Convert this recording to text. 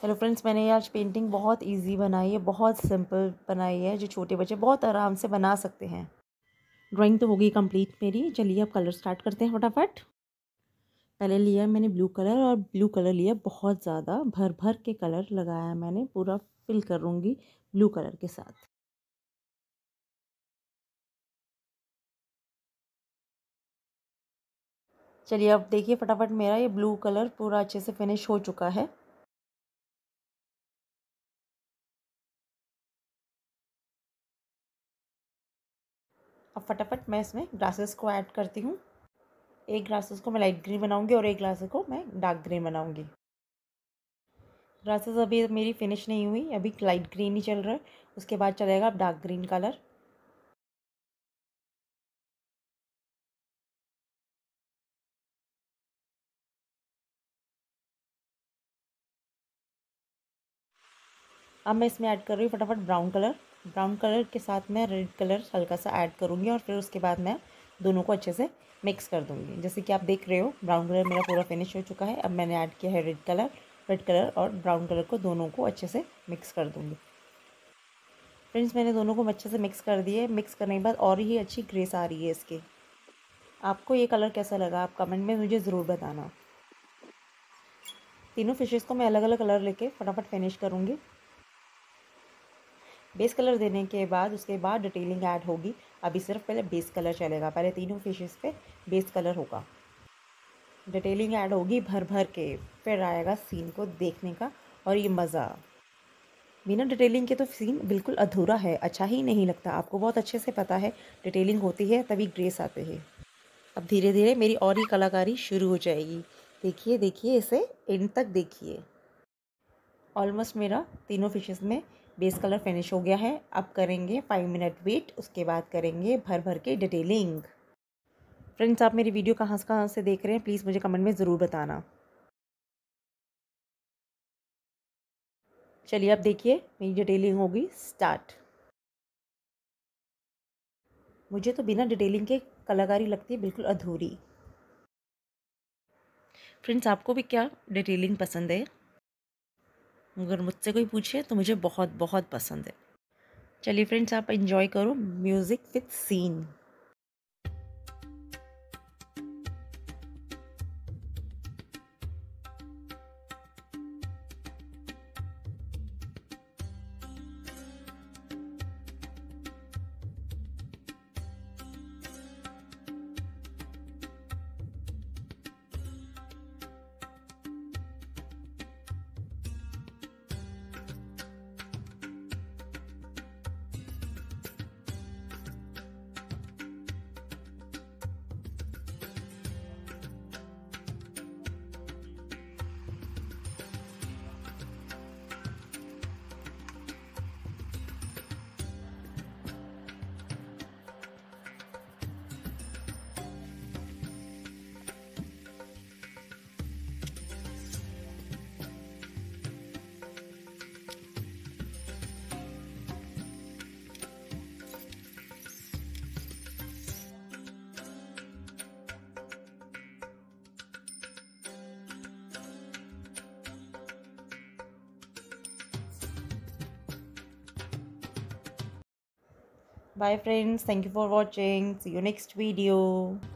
Hello friends, मैंने ये आज पेंटिंग बहुत इजी बनाई है, बहुत सिंपल बनाई है, जो छोटे बच्चे बहुत आराम से बना सकते हैं। ड्राइंग तो हो गई कंप्लीट मेरी। चलिए अब कलर स्टार्ट करते हैं फटाफट। पहले लिया मैंने ब्लू कलर, और ब्लू कलर लिया बहुत ज़्यादा, भर भर के कलर लगाया मैंने, पूरा फिल करूँगी ब्लू कलर के साथ। चलिए अब देखिए फटाफट, मेरा ये ब्लू कलर पूरा अच्छे से फिनिश हो चुका है। अब फटाफट मैं इसमें ग्लासेस को ऐड करती हूँ। एक ग्लासेस को मैं लाइट ग्रीन बनाऊंगी और एक ग्लासेस को मैं डार्क ग्रीन बनाऊंगी। ग्लासेस अभी मेरी फिनिश नहीं हुई, अभी लाइट ग्रीन ही चल रहा है, उसके बाद चलेगा अब डार्क ग्रीन कलर। अब मैं इसमें ऐड कर रही हूँ फटाफट ब्राउन कलर। ब्राउन कलर के साथ मैं रेड कलर हल्का सा ऐड करूँगी, और फिर उसके बाद मैं दोनों को अच्छे से मिक्स कर दूँगी। जैसे कि आप देख रहे हो, ब्राउन कलर मेरा पूरा फिनिश हो चुका है। अब मैंने ऐड किया है रेड कलर। रेड कलर और ब्राउन कलर को दोनों को अच्छे से मिक्स कर दूँगी। फ्रेंड्स, मैंने दोनों को अच्छे से मिक्स कर दिए। मिक्स करने के बाद और ही अच्छी ग्रेस आ रही है इसकी। आपको ये कलर कैसा लगा, आप कमेंट में मुझे ज़रूर बताना। तीनों फिशेस को मैं अलग अलग कलर लेके फटाफट फिनिश करूँगी। बेस कलर देने के बाद उसके बाद डिटेलिंग ऐड होगी। अभी सिर्फ पहले बेस कलर चलेगा, पहले तीनों फिशेस पे बेस कलर होगा। डिटेलिंग ऐड होगी भर भर के, फिर आएगा सीन को देखने का और ये मज़ा। बिना डिटेलिंग के तो सीन बिल्कुल अधूरा है, अच्छा ही नहीं लगता। आपको बहुत अच्छे से पता है, डिटेलिंग होती है तभी ग्रेस आते हैं। अब धीरे धीरे मेरी और ही कलाकारी शुरू हो जाएगी। देखिए देखिए, इसे एंड तक देखिए। ऑलमोस्ट मेरा तीनों फिशेस में बेस कलर फिनिश हो गया है। अब करेंगे 5 मिनट वेट, उसके बाद करेंगे भर भर के डिटेलिंग। फ्रेंड्स, आप मेरी वीडियो कहाँ से देख रहे हैं, प्लीज़ मुझे कमेंट में ज़रूर बताना। चलिए अब देखिए, मेरी डिटेलिंग होगी स्टार्ट। मुझे तो बिना डिटेलिंग के कलाकारी लगती है बिल्कुल अधूरी। फ्रेंड्स, आपको भी क्या डिटेलिंग पसंद है? अगर मुझसे कोई पूछे तो मुझे बहुत बहुत पसंद है। चलिए फ्रेंड्स, आप इंजॉय करो music with scene. Bye friends, thank you for watching. See you next video.